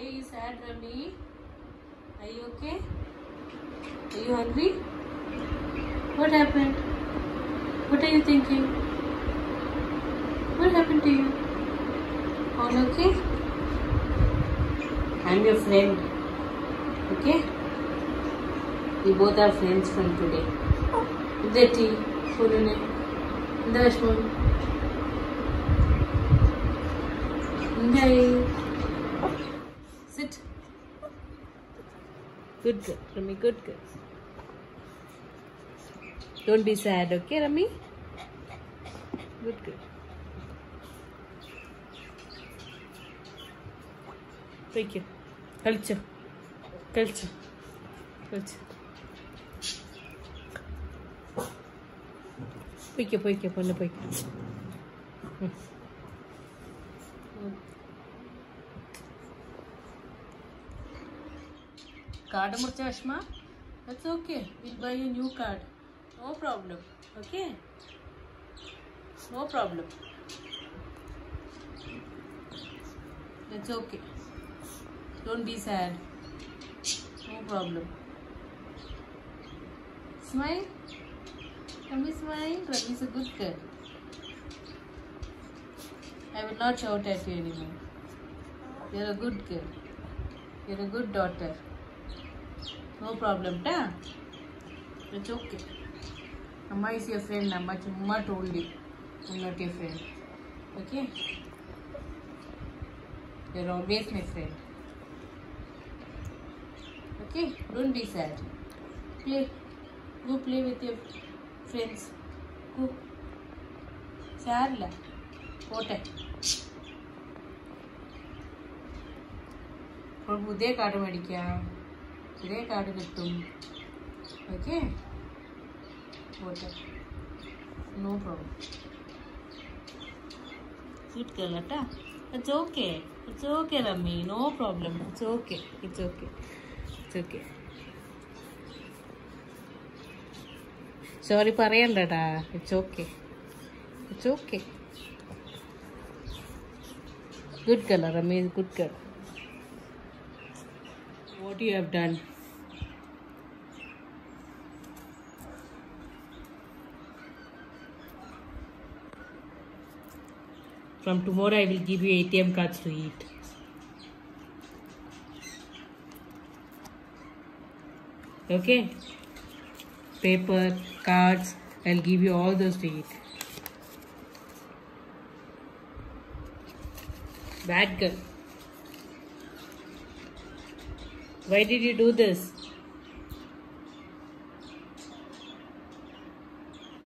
are you sad, Rami? Are you okay? Are you hungry? What happened? What are you thinking? What happened to you? All okay? I'm your friend. Okay? We both are friends from today. Deti, Purune, Dashman. Bye. Sit. Good girl, Rami, good girl. Don't be sad, okay, Rami? Good girl. Thank you. Culture. Culture. Culture. Poike, ponne poike. Card murcha Ashma? That's okay. We'll buy you a new card. No problem. Okay? No problem. That's okay. Don't be sad. No problem. Smile. Rami, smile. Rami is a good girl. I will not shout at you anymore. You're a good girl. You're a good daughter. No problem, ta? It's okay. Amma is your friend. Amma chumma told you. I'm not your friend. Okay? You're always my friend. Okay? Don't be sad. Play. Go play with your friends. Go. Sad la. What? और बुद्धे काट मड़ी क्या बुद्धे काट कर तुम okay what? No problem. Good girl, Atta. It's okay. It's okay, Rami. No problem. It's okay. It's okay. It's okay. Sorry, parayanda. It's okay. It's okay. Good girl, Rami. Good girl. What you have done? From tomorrow, I will give you ATM cards to eat. Okay? Paper, cards, I'll give you all those to eat. Bad girl. Why did you do this?